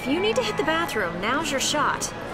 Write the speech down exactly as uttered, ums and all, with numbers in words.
you need to hit the bathroom, now's your shot.